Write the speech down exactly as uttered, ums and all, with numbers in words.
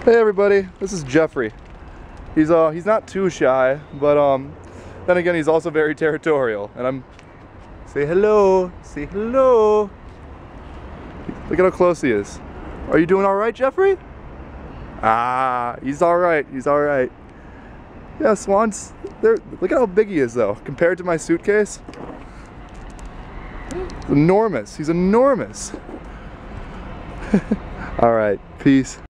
Hey everybody, this is Jeffrey. He's uh he's not too shy, but um then again he's also very territorial. And I'm say hello, say hello. Look at how close he is. Are you doing all right, Jeffrey? Ah, he's all right. He's all right. Yeah, swans. They're look at how big he is though compared to my suitcase. He's enormous. He's enormous. All right. Peace.